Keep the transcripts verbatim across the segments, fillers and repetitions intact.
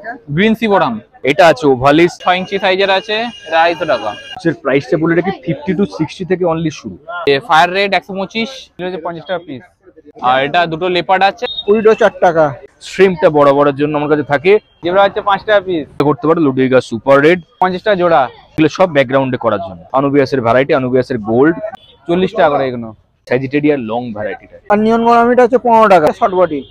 Green C বরাম এটা আছে ওভালিস ছয় ইঞ্চি সাইজের আছে, এটা আড়াইশো টাকা। এর প্রাইসটা বলে রাখি ফিফটি টু সিক্সটি থেকে অনলি শুরু। ফায়ার রেড একশো পঁচিশ, পঞ্চাশ টাকা পিস। আর এটা দুটো লেপার্ড আছে, কুড়িটা চার টাকা। শ্রিম্পটা বড় বড়ের জন্য আমার কাছে থাকে, যেগুলো হচ্ছে পাঁচ টাকা পিস। করতে পারো লুডিগা সুপার রেড পঞ্চাশ টাকা জোড়া। এগুলো সব ব্যাকগ্রাউন্ডে করার জন্য। আনুবিয়াসের ভ্যারাইটি, আনুবিয়াসের গোল্ড চল্লিশ টাকা করে এগুলো। স্যাজিটেরিয়ার লং ভ্যারাইটিটা। আর নিয়ন গোলামিটা হচ্ছে পনেরো টাকা শর্ট বডি।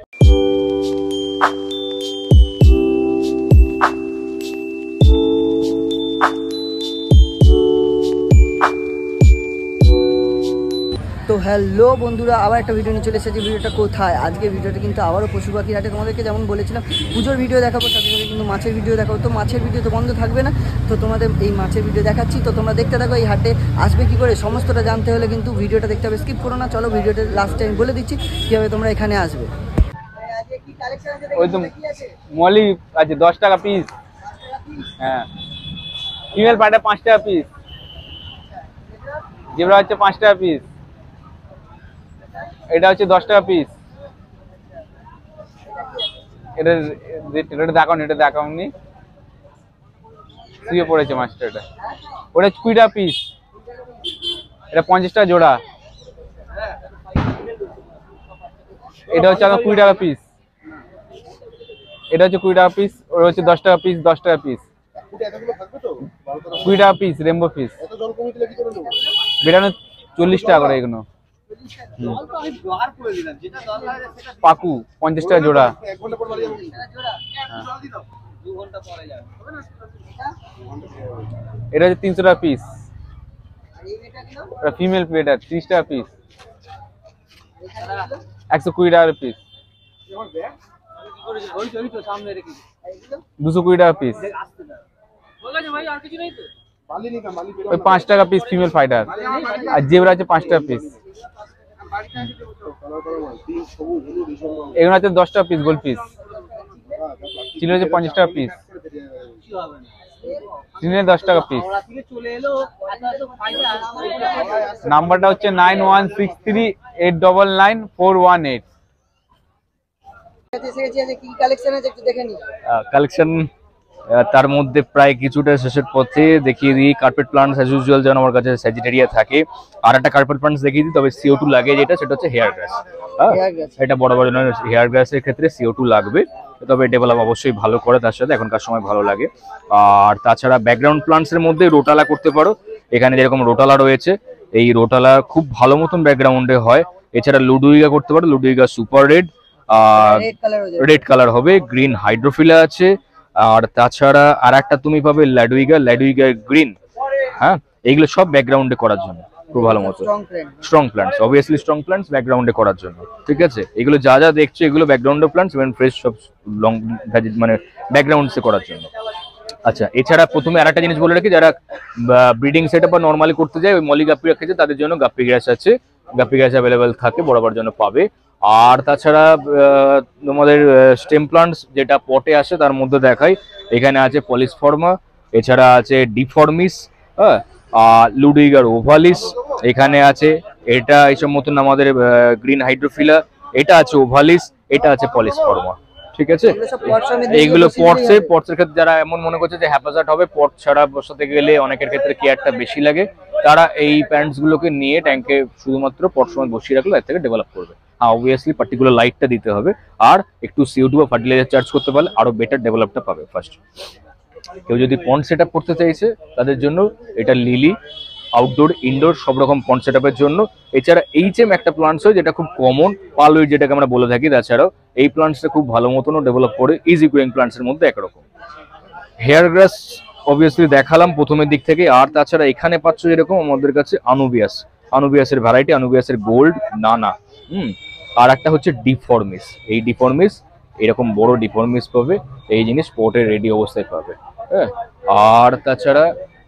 তো হ্যালো বন্ধুরা, আবার একটা ভিডিও নিয়ে চলে এসেছি। ভিডিওটা কোথায়? আজকে ভিডিওটা কিন্তু আবারও পশু পাখি হাটে তোমাদেরকে যেমন বলেছিলাম পুজোর ভিডিও দেখাবো, সাথে সাথে কিন্তু মাছের ভিডিও দেখাবো। তো মাছের ভিডিও তো বন্ধ থাকবে না, তো তোমাদের এই মাছের ভিডিও দেখাচ্ছি। তো তোমরা দেখতে থাকো। এই হাটে আসবে কি করে সমস্তটা জানতে হলে কিন্তু ভিডিওটা দেখতে হবে, স্কিপ করো না। চলো ভিডিওটা লাস্ট টাইম বলে দিচ্ছি কীভাবে তোমরা এখানে আসবে। ওই তো মলি আছে দশ টাকা পিস। হ্যাঁ, ফিমেল পাটা পাঁচ টাকা পিস, যেগুলো হচ্ছে পাঁচ টাকা পিস। এটা হচ্ছে দশ টাকা পিস। এটা এটা দেখাও, এটা দেখাও নি, শুয়ে পড়েছে মাছটা। এটা ওটা কুড়ি টাকা পিস, এটা পঞ্চাশ টাকা জোড়া। এটা হচ্ছে আমার কুড়ি টাকা পিস, এটা হচ্ছে কুড়ি টাকা পিস। ওটা হচ্ছে দশ টাকা পিস, দশ টাকা পিস, কুড়ি টাকা পিস রেমবো পিস। বেরানো চল্লিশ টাকা করে এগুলো। পাকু পঞ্চাশ টাকা জোড়া। এটা হচ্ছে তিনশো টাকা পিস। ফিমেল প্লেটার ত্রিশ টাকা পিস, একশো কুড়ি টাকা পিস, দুশো কুড়ি টাকা পিস। ওই পাঁচ টাকা পিস ফিমেল ফাইটার। আর জেব্রা আছে পাঁচ টাকা পিস। এগুলো হচ্ছে দশ টাকা পিস গোল্ড পিস। চিনি হচ্ছে পঞ্চাশ টাকা পিস, চিনি দশ টাকা পিস। নাম্বারটা হচ্ছে nine one six three eight double nine four one eight. Collection তার মধ্যে প্রায় কিছুটা শেষের পথে। দেখিয়ে দিই কার্পেট প্লান্টস অ্যাজ ইউজুয়াল যেন আমার কাছে স্যাজিটেরিয়া থাকে। আর একটা কার্পেট প্লান্টস দেখিয়ে দিই, তবে সিও টু লাগে যেটা, সেটা হচ্ছে হেয়ার গ্রাস। এটা বড় বড় হেয়ার গ্রাসের ক্ষেত্রে সিও টু লাগবে, তবে ডেভেলপ অবশ্যই ভালো করে তার সাথে, এখনকার সময় ভালো লাগে। আর তাছাড়া ব্যাকগ্রাউন্ড প্লান্টসের মধ্যে রোটালা করতে পারো। এখানে যেরকম রোটালা রয়েছে, এই রোটালা খুব ভালো মতন ব্যাকগ্রাউন্ডে হয়। এছাড়া লুডুইগা করতে পারো, লুডুইগা সুপার রেড, আর রেড কালার হবে। গ্রিন হাইড্রোফিলা আছে। আর তাছাড়া আর একটা তুমি পাবে ল্যাডুইগা, ল্যাডুইগা গ্রিন। হ্যাঁ, এইগুলো সব ব্যাকগ্রাউন্ডে করার জন্য খুব ভালো মতো। Strong plants, obviously strong plants ব্যাকগ্রাউন্ডে করার জন্য, ঠিক আছে। এগুলো যা যা দেখছো এগুলো ব্যাকগ্রাউন্ডে প্ল্যান্টস, ইভেন ফ্রেশ সব লং মানে ব্যাকগ্রাউন্ডসে করার জন্য। আচ্ছা, এছাড়া প্রথমে আর একটা জিনিস বলে রাখি, যারা ব্রিডিং সেট আপ বা নর্মালি করতে যায় ওই মলি গাপ্পি রাখছে, তাদের জন্য গাপ্পি গ্রাস আছে। গাপ্পি গ্রাস অ্যাভেলেবেল থাকে, বরাবর জন্য পাবে। আর তাছাড়া তোমাদের স্টেম প্লান্টস যেটা পটে আসে তার মধ্যে দেখাই, এখানে আছে পলিসফর্মা, এছাড়া আছে ডিফর্মিস, হ্যাঁ, আর লুডিগার ওভালিস এখানে আছে। এটা এইসব মতন আমাদের গ্রিন হাইড্রোফিলা, এটা আছে ওভালিস, এটা আছে পলিসফর্মা, ঠিক আছে। এইগুলো পটসে পটসের ক্ষেত্রে যারা এমন মনে করছে যে হ্যাপাজার্ড হবে, পট ছাড়া বসাতে গেলে অনেকের ক্ষেত্রে কেয়ারটা বেশি লাগে, তারা এই প্যান্টস গুলোকে নিয়ে ট্যাঙ্কে শুধুমাত্র পট সময় বসিয়ে রাখলে এর থেকে ডেভেলপ করবে। হ্যাঁ, অবভিয়াসলি পার্টিকুলার লাইটটা দিতে হবে, আর একটু সিও টু বা ফার্টিলাইজার চার্জ করতে পারলে আরো বেটার ডেভেলপটা পাবে। ফার্স্ট কেউ যদি পন্ড সেট আপ করতে চাইছে তাদের জন্য এটা লিলি, আউটডোর ইনডোর সব রকম পন্ড সেট আপের জন্য। এছাড়া এইচ এম একটা প্লান্টস হয় যেটা খুব কমন, পালউইড যেটাকে আমরা বলে থাকি। তাছাড়াও এই প্লান্টসটা খুব ভালো মতনও ডেভেলপ করে, ইজি গ্রোয়িং প্লান্টসের মধ্যে একরকম। হেয়ার গ্রাস অবভিয়াসলি দেখালাম প্রথমের দিক থেকে। আর তাছাড়া এখানে পাচ্ছ এরকম আমাদের কাছে আনুবিয়াস, আনুবিয়াসের ভ্যারাইটি, আনুবিয়াসের গোল্ড, নানা। হুম, আর একটা হচ্ছে ডিফর্মিস। এই ডিফর্মিস এরকম বড় ডিফর্মিস পাবে, এই জিনিস পোর্টের রেডি অবস্থায় পাবে। হ্যাঁ, আর তাছাড়া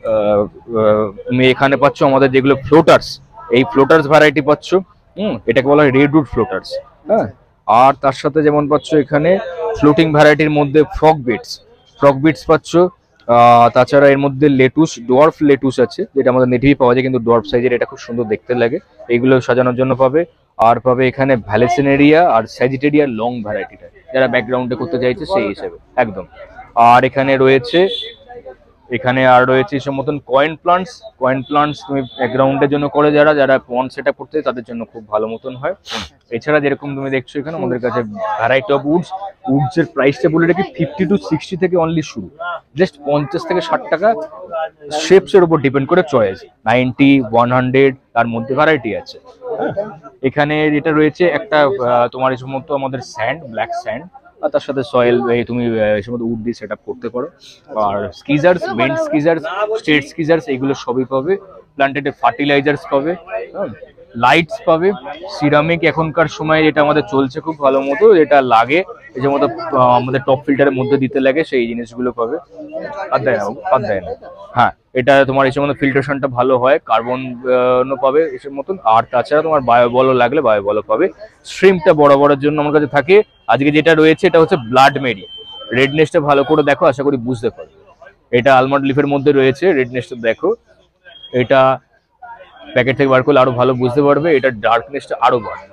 তুমি এখানে পাচ্ছ আমাদের যেগুলো ফ্লোটার্স, এই ফ্লোটার্স ভ্যারাইটি পাচ্ছ। হুম, এটাকে বলা হয় রেডউড ফ্লোটার্স। হ্যাঁ, আর তার সাথে যেমন পাচ্ছ এখানে ফ্লোটিং ভ্যারাইটির মধ্যে ফ্রগ বিটস, ফ্রগ বিটস পাচ্ছ। তাছাড়া এর মধ্যে লেটুস, ডোয়ার্ফ লেটুস আছে, যেটা আমাদের নেটিভি পাওয়া যায় কিন্তু ডোয়ার্ফ সাইজের, এটা খুব সুন্দর দেখতে লাগে, এইগুলো সাজানোর জন্য পাবে। আর পাবে এখানে ভ্যালেসিনেরিয়া আর স্যাজিটেরিয়া লং ভ্যারাইটিটা, যারা ব্যাকগ্রাউন্ডে করতে চাইছে সেই হিসেবে একদম। আর এখানে রয়েছে এখানে আর রয়েছে সব মতন কয়েন প্লান্টস। কয়েন প্লান্টস তুমি ব্যাকগ্রাউন্ডের জন্য করে যারা যারা পন্ড সেট আপ করতে তাদের জন্য খুব ভালো মতন হয়। এছাড়া যেরকম তুমি দেখছো এখানে আমাদের কাছে ভ্যারাইটি অফ উডস উডস এর প্রাইসটা বলে রাখি ফিফটি টু সিক্সটি থেকে অনলি শুরু, জাস্ট পঞ্চাশ থেকে ষাট টাকা, শেপস এর উপর ডিপেন্ড করে চয়েস। নাইনটি ওয়ান হান্ড্রেড তার মধ্যে ভ্যারাইটি আছে। এখানে যেটা রয়েছে একটা তোমার এই সমস্ত আমাদের স্যান্ড, ব্ল্যাক স্যান্ড, আর তার সাথে সয়েল তুমি এই সমস্ত উড দিয়ে সেট আপ করতে পারো। আর স্কিজার্স, বেন্ড স্কিজার্স, স্ট্রেট স্কিজার্স এগুলো সবই পাবে। প্ল্যান্টেড ফার্টিলাইজার্স পাবে, লাইটস পাবে, সিরামিক এখনকার সময় যেটা আমাদের চলছে খুব ভালো মতো, যেটা লাগে এই যে মতো আমাদের টপ ফিল্টারের মধ্যে দিতে লাগে সেই জিনিসগুলো পাবে। আর দেয় না আর দেয় না হ্যাঁ, এটা তোমার এই সময় ফিল্ট্রেশনটা ভালো হয়, কার্বন পাবে এসব মতন। আর তাছাড়া তোমার বায়োবলও লাগলে বায়োবলও পাবে। স্ট্রিমটা বড় বড়ের জন্য আমার কাছে থাকে। আজকে যেটা রয়েছে এটা হচ্ছে ব্লাড মেরি। রেডনেসটা ভালো করে দেখো, আশা করি বুঝতে পারবে। এটা আলমন্ড লিফের মধ্যে রয়েছে, রেডনেসটা দেখো। এটা প্যাকেট থেকে বার করলে আরো ভালো বুঝতে পারবে, এটা ডার্কনেসটা আরো বাড়বে।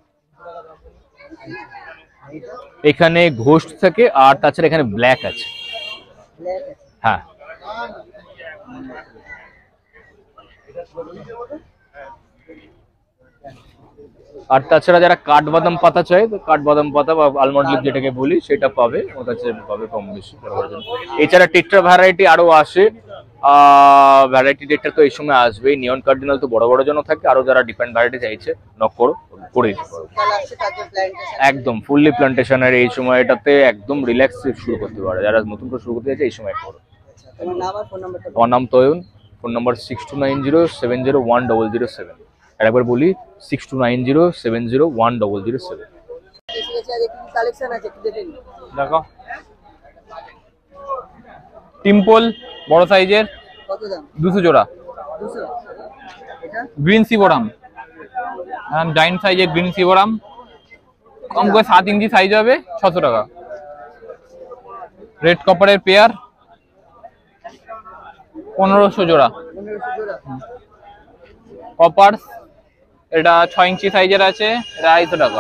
এখানে ঘোস্ট থাকে আর তাছাড়া এখানে ব্ল্যাক আছে। হ্যাঁ আর তাছাড়া যারা কাঠবাদাম পাতা চায় তো কাঠবাদাম পাতা বা আলমন্ড লিফ যেটাকে বলি সেটা পাবে, ওর কাছে পাবে কম বেশি। এছাড়া টেট্রা ভ্যারাইটি আরো আসে, ভ্যারাইটি টেট্রা তো এই সময় আসবে। নিয়ন কার্ডিনাল তো বড় বড় জন থাকে, আরো যারা ডিফারেন্ট ভ্যারাইটি চাইছে নক করো, করে দিতে পারো। একদম ফুললি প্লান্টেশনের এই সময়টাতে একদম রিল্যাক্স শুরু করতে পারে যারা নতুন করে শুরু করতে চাইছে এই সময় করো। আমার নাম Tayan, phone number six two nine zero seven zero one double zero seven. একবার বলি six two nine zero seven zero one double zero seven. দেখো টিম্পল বড় সাইজের দুশো জোড়া। গ্রিন সিবোরাম ডাইন সাইজের গ্রিন সিবোরাম কম করে সাত ইঞ্চি সাইজ হবে, ছশো টাকা। রেড কপারের পেয়ার পনেরোশো জোড়া। কপার এটা ছয় ইঞ্চি সাইজের আছে, এটা আড়াইশো টাকা।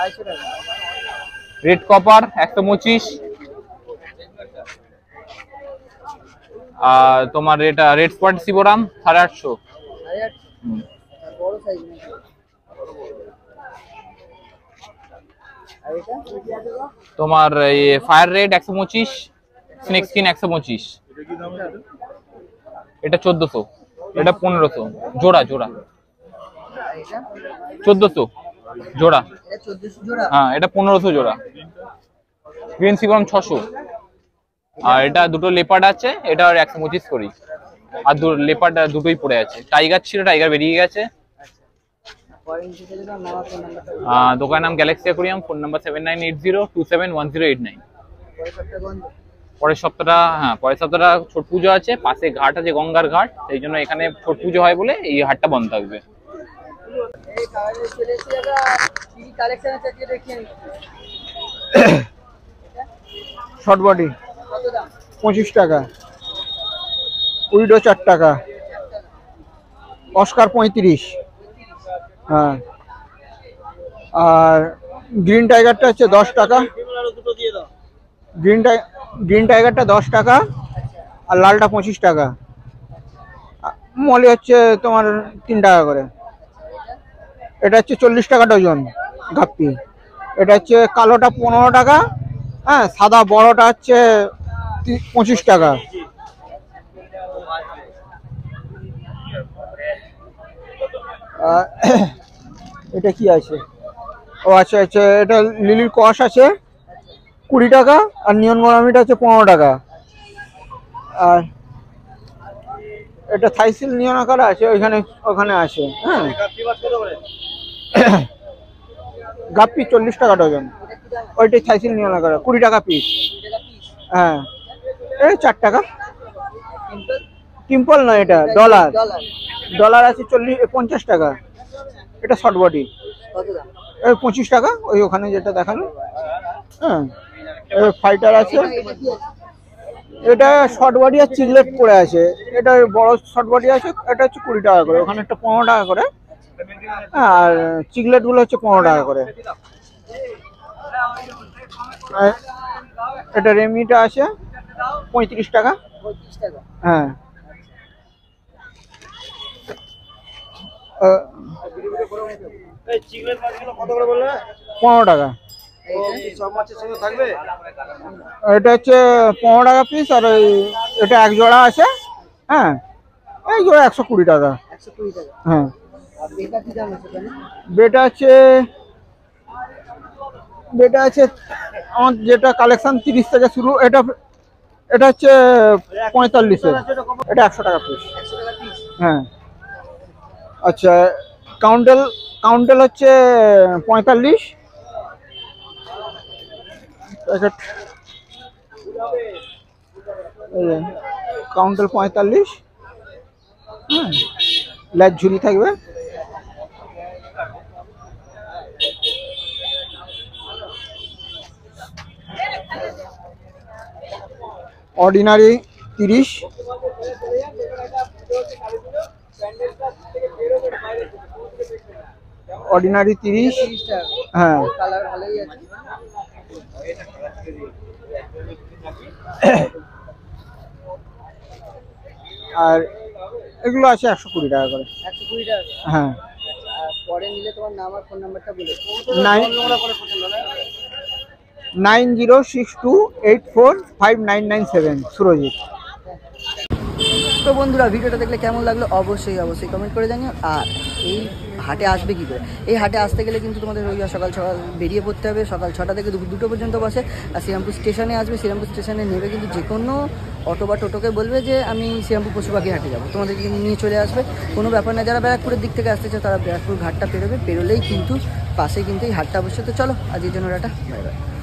রেড কপার একশো পঁচিশ। আর তোমার এটা রেড স্পট সিবোরাম সাড়ে আটশো। তোমার ফায়ার রেড একশো পঁচিশ, স্নেক স্কিন একশো পঁচিশ। এটা চোদ্দশো, এটা পনেরোশো জোড়া জোড়া। চোদ্দশো জোড়া, হ্যাঁ এটা পনেরোশো জোড়া। গ্রিন সিবোরাম ছশো। আর এটা দুটো লেপার্ড আছে, এটা একশো পঁচিশ করি। আর লেপার্ড দুটোই পড়ে আছে। টাইগার ছিল, টাইগার বেরিয়ে গেছে। দোকানের নাম Galaxy Aquarium, phone number seven nine eight zero two seven one zero eight nine. পরের সপ্তাহটা হ্যাঁ পরের সপ্তাহটা ছট পুজো আছে, পাশে ঘাট আছে গঙ্গার ঘাট, সেই জন্য এখানে ছট পুজো হয় বলে এই হাটটা বন্ধ থাকবে। শর্ট বডি পঁচিশ টাকা, উইডো চার টাকা, অস্কার পঁয়ত্রিশ। হ্যাঁ আর গ্রিন টাইগারটা হচ্ছে দশ টাকা। গ্রিন টাই গ্রিন টাইগারটা দশ টাকা আর লালটা পঁচিশ টাকা। মলি হচ্ছে তোমার তিন টাকা করে। এটা হচ্ছে চল্লিশ টাকা ডজন গাপ্পি। এটা হচ্ছে কালোটা পনেরো টাকা, হ্যাঁ সাদা বড়টা হচ্ছে পঁচিশ টাকা। এটা কি আছে? ও আচ্ছা আচ্ছা, এটা লিলির কষ আছে কুড়ি টাকা আর নিয়ন গোলামিটা হচ্ছে পনেরো টাকা। আর এটা থাইসিল নিয়ন আকার আছে, ওইখানে ওখানে আছে। হ্যাঁ গাপ্পি চল্লিশ টাকা ডজন, ওইটাই থাইসিল নিয়ন আকার কুড়ি টাকা পিস। হ্যাঁ এই চার টাকা। টিম্পল না, এটা ডলার। ডলার আছে চল্লিশ পঞ্চাশ টাকা। এটা শর্ট বডি এই পঁচিশ টাকা, ওই ওখানে যেটা দেখালো। হ্যাঁ ফাইটার আছে, এটা শর্ট বডি আর চিগলেট পড়ে আছে। এটা বড় শর্ট বডি আছে, এটা হচ্ছে কুড়ি টাকা করে, ওখানে একটা পনেরো টাকা করে। আর চিগলেট গুলো হচ্ছে পনেরো টাকা করে। আর এটা রেমিটা আছে পঁয়ত্রিশ টাকা। পঁয়ত্রিশ টাকা। হ্যাঁ পনেরো টাকা। এটা হচ্ছে পনেরো টাকা পিস, আর ওই এটা এক জোড়া আছে। হ্যাঁ এই জোড়া একশো কুড়ি টাকা। একশো কুড়ি টাকা। হ্যাঁ বেটা কি দাম আছে? বেটা আছে বেটা আছে আমার যেটা কালেকশন তিরিশ থেকে শুরু। এটা এটা হচ্ছে পঁয়তাল্লিশের, এটা একশো টাকা পিস। একশো টাকা পিস। হ্যাঁ আচ্ছা কাউন্টেল কাউন্টেল হচ্ছে পঁয়তাল্লিশ প্যাকেট। কাউন্টেল পঁয়তাল্লিশ। হ্যাঁ ল্যাচ ঝুলি থাকবে। অর্ডিনারি তিরিশ। অর্ডিনারি তিরিশ। হ্যাঁ কালার ভালোই আছে। আর এগুলো আছে একশো কুড়ি টাকা করে। একশো কুড়ি টাকা। হ্যাঁ আর পরে নিলে তোমার নাম আর ফোন নাম্বারটা বলে। Nine nine zero six two eight four five nine nine seven Surajit. তো বন্ধুরা ভিডিওটা দেখলে কেমন লাগলো অবশ্যই অবশ্যই কমেন্ট করে জানিও। আর এই হাটে আসবে কী করে? এই হাটে আসতে গেলে কিন্তু তোমাদের রবিবার সকাল সকাল বেরিয়ে পড়তে হবে। সকাল ছটা থেকে দুপুর দুটো পর্যন্ত বসে। আর শ্রীরামপুর স্টেশনে আসবে। শ্রীরামপুর স্টেশনে নেবে কিন্তু যে কোনো অটো বা টোটোকে বলবে যে আমি শ্রীরামপুর পশু পাখি হাটে যাবো, তোমাদেরকে কিন্তু নিয়ে চলে আসবে। কোনো ব্যাপার না। যারা ব্যারাকপুরের দিক থেকে আসতে চাও তারা ব্যারাকপুর ঘাটটা পেরোবে, পেরোলেই কিন্তু পাশে কিন্তু এই হাটটা অবশ্যই। তো চলো আজকের জন্য টাটা, বাই বাই।